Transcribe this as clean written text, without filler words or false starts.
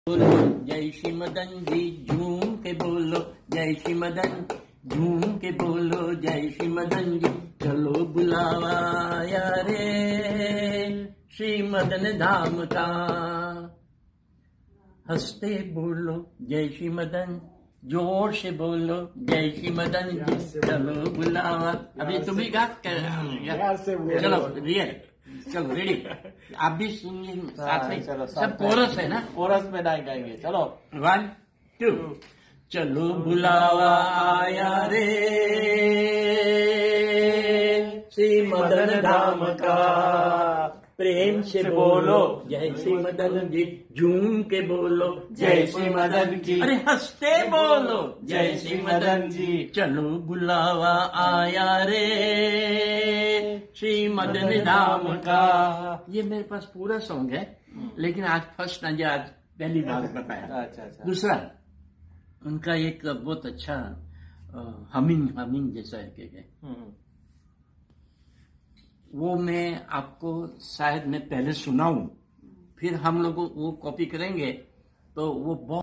बोलो जय श्री मदन जी, झूम के बोलो जय श्री मदन, झूम के बोलो जय श्री मदन जी। चलो बुलावा आया रे श्री मदन धाम का, हंसते बोलो जय श्री मदन, जोर से बोलो जय श्री मदन जी। चलो बुलावा, अभी तुम भी गा, चलो रियल, चलो रेडी, आप भी सुनिए साथ में। चलो सब कोरस है ना, कोरस में गाएंगे। चलो 1 2। चलो बुलावा आया रे श्री मदन धाम का, प्रेम से बोलो जय श्री मदन जी, झूम के बोलो जय श्री मदन जी, अरे हंसते बोलो जय श्री मदन जी। चलो बुलावा आया रे श्री मदन धाम का। ये मेरे पास पूरा सॉन्ग है, लेकिन आज फर्स्ट ना, आज पहली बार बताया। अच्छा। दूसरा उनका एक बहुत अच्छा हमिंग जैसा है, वो मैं आपको शायद मैं पहले सुनाऊं, फिर हम लोग वो कॉपी करेंगे, तो वो बहुत